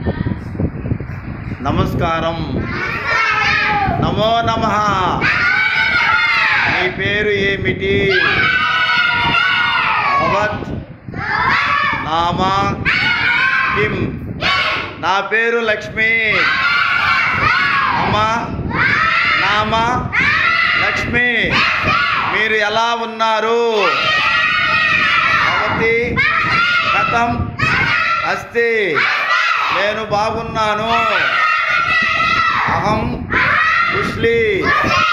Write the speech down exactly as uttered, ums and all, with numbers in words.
నమస్కారం. నమో నమః. నీ పేరు ఏమిటి? భవత్ నామ కిం? నా పేరు లక్ష్మి. మమ నామ లక్ష్మి. మీరు ఎలా ఉన్నారు? భవతి కథం అస్తి? నేను బాగున్నాను. అహం కుష్లి.